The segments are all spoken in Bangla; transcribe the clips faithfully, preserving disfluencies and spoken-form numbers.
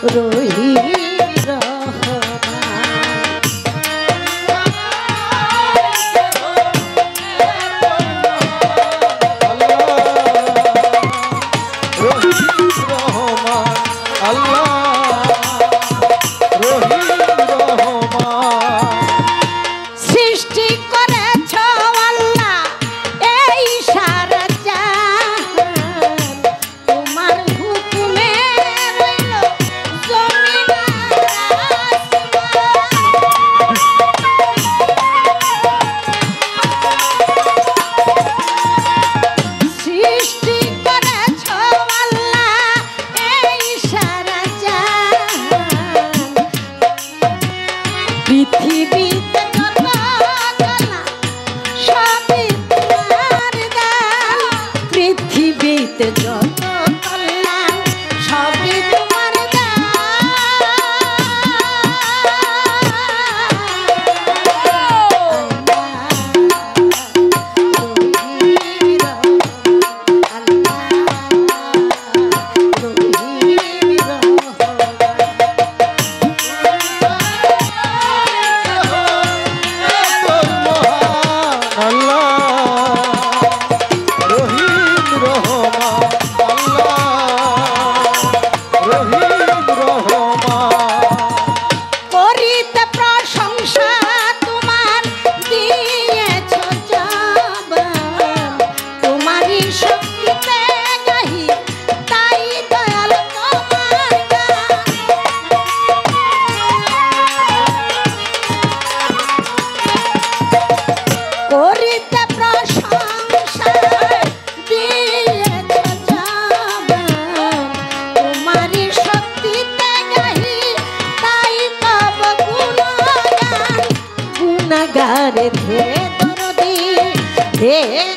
গারে ধে দরদি হে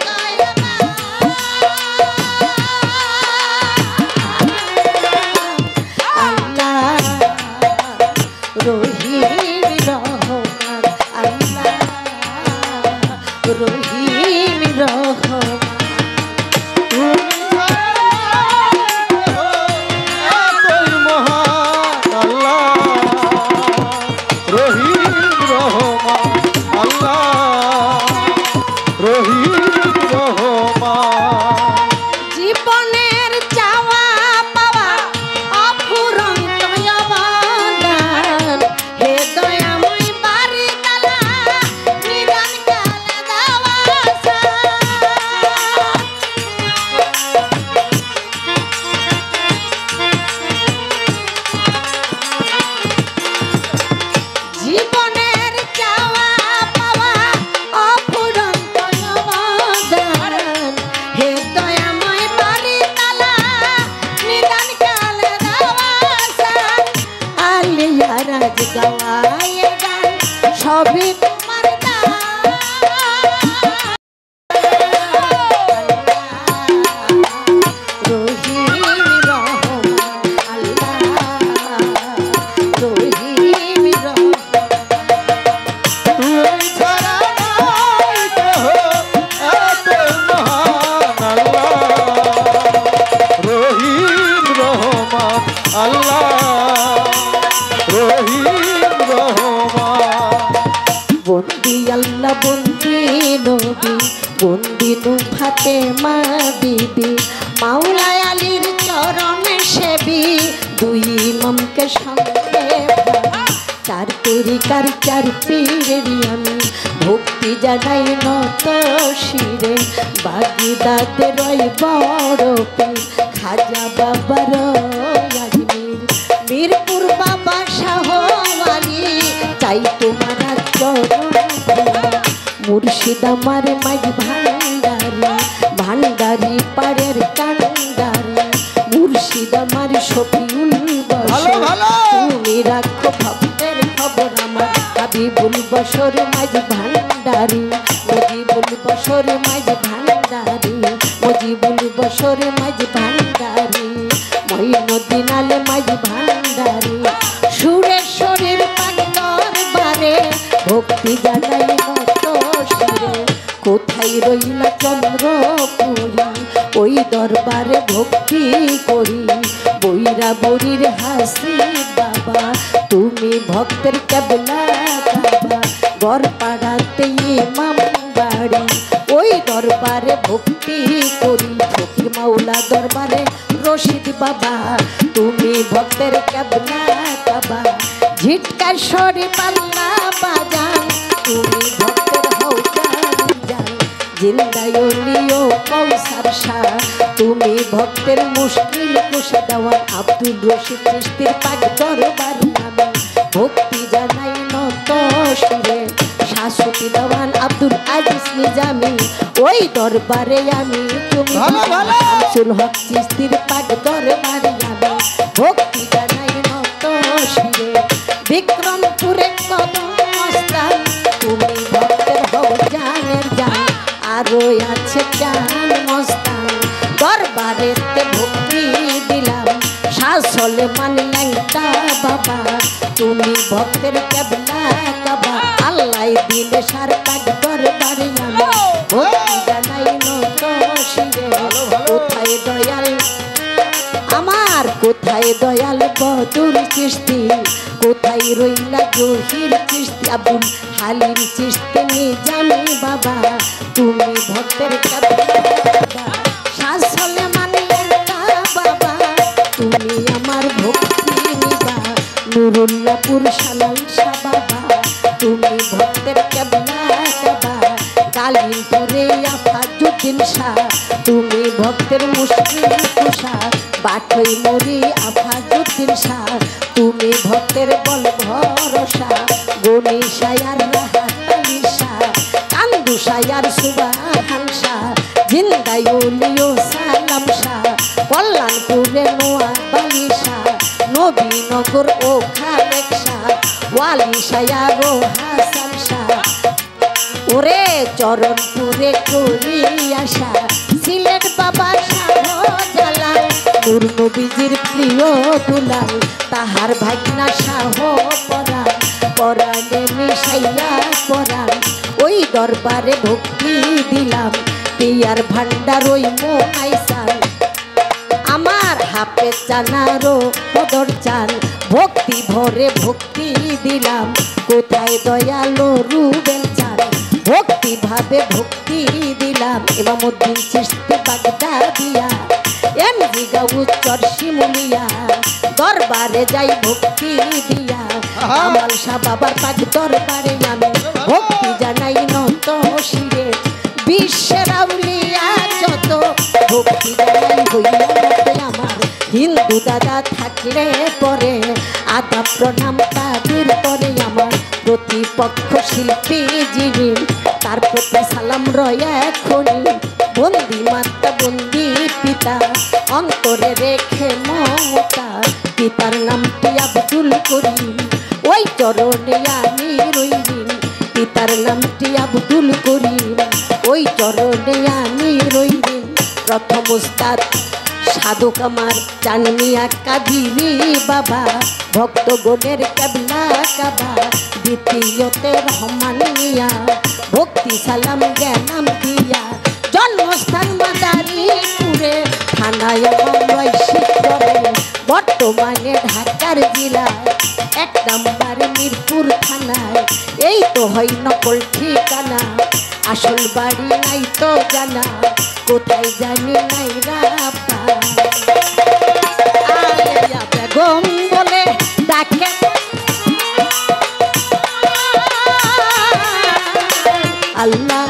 আল্লাহ রহিম রহমান আল্লাহ রহিম রহমান জীবনের চাওয়া পাওয়া অফুরন্ত অবদান হে দয়াময় বাড়ি তালা নিদান কালে দেওয়া জীবনের চাওয়া পাওয়া অফুরন্ত অবদান হে দয়াময় বাড়ি তালা নিদান কালে দেওয়া আলিয়া রাজ গাওয়ায় গান সবই তোমার দান রহিম রহমান আল্লাহ রহিম বন্দি আল্লাহ বন্দি নবী বন্দি নু ফাতেমা বিবি মাওলা আলীর চরণে সেবি দুই ইমামকে সঙ্গে চার তরিকার চার পীরেরই আমি ভক্তি জানাই নত শিরে বাগদাদে রয় বড় পীর খাজা বাবার আজমির মিরপুর বাবা শাহ আলী চাই তোমার চরণ মুর্শিদ আমার মাঝ ভান্ডারি ভান্ডারি পাড়ের কান্ডারি মুর্শিদ আমার শফিউল বসর তুমি রাখো ভক্তের খবর আমার হাবিবুল বসর মাঝ ভান্ডারি মজিবুল বসর মাঝ ভান্ডারি মজিবুল বসর মাঝ ভান্ডারি মঈনুদ্দিন আলে মাঝ ভান্ডারি সুরেশ্বরের পাগলার বারে ভক্তি জানাই মত শিরে কোথায় রইলা চন্দ্রপুরী ওই দরবারে ভক্তি করি বৈরা বরাবরের হাসি বাবা তুমি ভক্তের কেবলা বাবা গড় পাড়াতে ইমাম বাড়ি ওই দরবারে ভক্তি করি ফকির মাওলা দরবারে রশিদ বাবা তুমি ভক্তের কেবলা বাবা ঝিটকার সরে পাল্লা বাজান তুমি ভক্তের হও জান জিন্দায়লিও কৌসার শাহ তুমি ভক্তের মুশকিল কুশা দেওয়ান আব্দুল রশিদ চিশতির পাক দরবার নামে ভক্তি জানাই নত সুরে শাশ্বতী দেওয়ান আব্দুল আজিজ নিজামি ওই দরবারে আমি তুমি শামসুল হক চিশতির পাক দরবারে আমি ভক্তি জানাই নত সুরে বিক্রমপুরে কদম মস্তান তুমি ভক্তের হও জানের জান আরো আছে জান মস্তান দরবারেতে ভক্তি দিলাম শাসলে মানলাইতা বাবা তুমি ভক্তের কেবলা কাবা আল্লাহ দিলে সার পাক দরবারে আমি ভক্তি জানাই নত শিরে কোথায় দয়াল আমার কোথায় দয়াল বদুর চিশতি কোথায় রইলা জহির চিশতি আব্দুল হালিম চিশতি নিজামি বাবা তুমি ভক্তের কেবলা শাসলে মানলাইতা বাবা তুমি আমার ভক্তি নিবা নুরুল্লাহপুর সালাম শাহ বাবা তুমি ভক্তের কেবলা কাবা কালিমপুরে আফাজুদ্দিন শাহ তুমি ভক্তের মুশকিল কুশা বাটই মরি আফাজুদ্দিন শাহ তুমি ভক্তের বল ভরসা গনি শায়ার রাহাতালি শাহ কান্দু শায়ার সুবহান শাহ জিন্দায়লিও সালাম শাহ কল্যাণপুরে নোয়াবালি শাহ নবীনগর ও খালেক শাহ ওয়ালি শায়ার ও হাসান শাহ ওরে চরণপুরে করি আশা সিলেট বাবা শাহজালাল নূর নবীজির প্রিয় দুলাল তাহার ভাগনা শাহ পরাণ পরাণে মিশাইয়া পরাণ ওই দরবারে ভক্তি দিলাম পিয়ার ভান্ডার ওই মোনাইসান আমার হাপে চানারো পদর চান ভক্তি ভরে ভক্তি দিলাম কোথায় দয়ালো রুবেল চান ভক্তি ভাবে ভক্তি দিলাম ইমামউদ্দিন চিশতি বাগদাদিয়া এমজি গাউচর শিমুলিয়া দরবারে যাই ভক্তি দিয়া কামাল শাহ বাবার পাক দরবারে আমি ভক্তি জানাই নত শিরে বিশ্বের আউলিয়া যত ভক্তি জানাই হইয়া আমার হিন্দু দাদা থাকলে পরে আদা প্রণাম তাদের পরে আমার প্রতিপক্ষ শিল্পী যিনি তার প্রতি সালাম রয় এখনই বন্দি মাতা বন্দি পিতা অন্তরে রেখে মমতা পিতার নামটি আব্দুল করিম ওই চরণে আমি রইলিম পিতার নামটি আব্দুল করিম ওই চরণে আমি রইলিম প্রথম উস্তাদ সাধক আমার চানমিয়া কাদিরি বাবা ভক্তগণের কেবলা কাবা দ্বিতীয়তে রহমান মিয়া ভক্তি সালাম জ্ঞানাম দিয়া জন্মস্থান মাদারীপুরে থানায় শিবরে বর্তমানে ঢাকার জেলায় এক নম্বর মিরপুর থানায় এই তো হয় নকল ঠিকানা আসল বাড়ি নাই তো জানা কোথায় জানি নাই রাপা বেগম বলে ডাকে আল্লাহ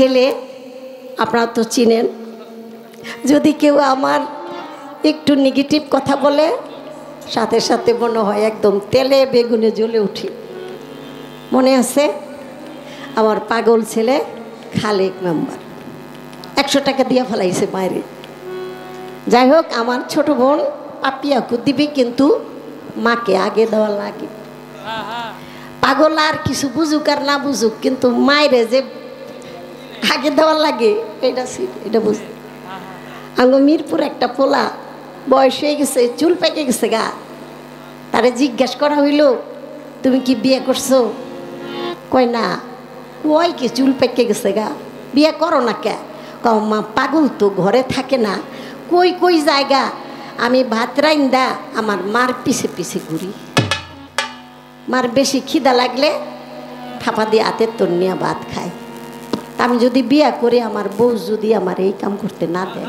ছেলে, আপনারা তো চিনেন। যদি কেউ আমার একটু নেগেটিভ কথা বলে, সাথে সাথে মনে হয় একদম তেলে বেগুনে জ্বলে উঠি। মনে আছে আমার পাগল ছেলে খালেক মেম্বার একশো টাকা দিয়ে ফেলাইছে মায়েরে। যাই হোক, আমার ছোট বোন পাপিয়াকু দিবে, কিন্তু মাকে আগে দেওয়া লাগে। পাগল আর কিছু বুঝুক আর না বুঝুক, কিন্তু মায়েরে যে আগে দেওয়ার লাগে এটা এটা বুঝ। আঙ্গ মিরপুর একটা পোলা বয়স হয়ে গেছে, চুল পেকে গেছে গা, তারে জিজ্ঞেস করা হইল তুমি কি বিয়ে করছো? কয় না। ওই কি চুল পেকে গেছে গা, বিয়ে করো না কে? কও মা পাগল তো ঘরে থাকে না, কই কই জায়গা, আমি ভাত রাইন্দা আমার মার পিছে পিছে ঘুরি। মার বেশি খিদা লাগলে থাপা দিয়ে হাতের তোর নিয়ে ভাত খায়। আমি যদি বিয়া করে আমার বউ যদি আমার এই কাম করতে না দেয়,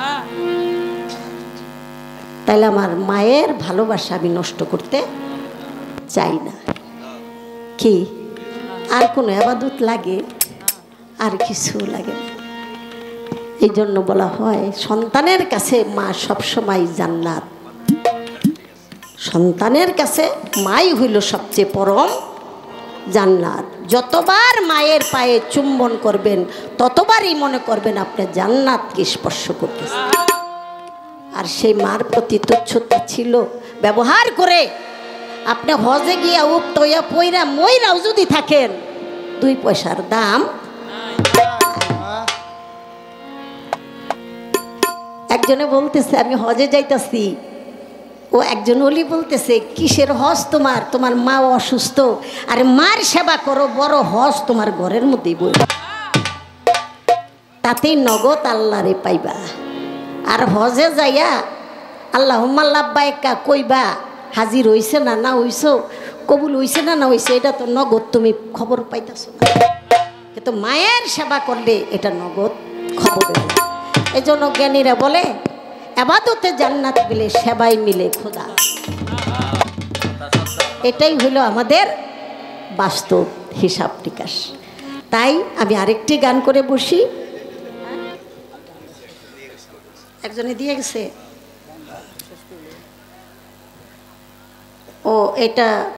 তাহলে আমার মায়ের ভালোবাসা আমি নষ্ট করতে চাই না। কি আর কোনো ইবাদত লাগে? আর কিছু লাগে না। এই জন্য বলা হয় সন্তানের কাছে মা সবসময় জান্নাত। সন্তানের কাছে মাই হইল সবচেয়ে পরম জান্নাত। যতবার মায়ের পায়ে চুম্বন করবেন ততবারই মনে করবেন আপনি জান্নাতকে স্পর্শ করতেছেন। আর সেই মার প্রতি তুচ্ছতা ছিল ব্যবহার করে আপনি হজে গিয়া উক্ত হইয়া পইরা মইরাও যদি থাকেন, দুই পয়সার দাম। একজনে বলতেছে আমি হজে যাইতাছি, ও একজন ওলি বলতেছে কিসের হজ তোমার? তোমার মা অসুস্থ, আরে মার সেবা করো, বড় হজ তোমার ঘরের মধ্যেই বই, তাতেই নগদ আল্লাহরে পাইবা। আর হজে যাইয়া আল্লাহুম্মা লাব্বাইকা কইবা, হাজির হইছে না না হইছ, কবুল হইছে না না হইছে, এটা তো নগদ তুমি খবর পাইতেছ না। কিন্তু মায়ের সেবা করলে এটা নগদ খবর। এই জন্য জ্ঞানীরা বলে ইবাদতে জান্নাত মিলে, সেবাই মিলে খোদা। এটাই হলো আমাদের বাস্তব হিসাব নিকাশ। তাই আমি আরেকটি গান করে বসি। একজনে দিয়ে গেছে, ও এটা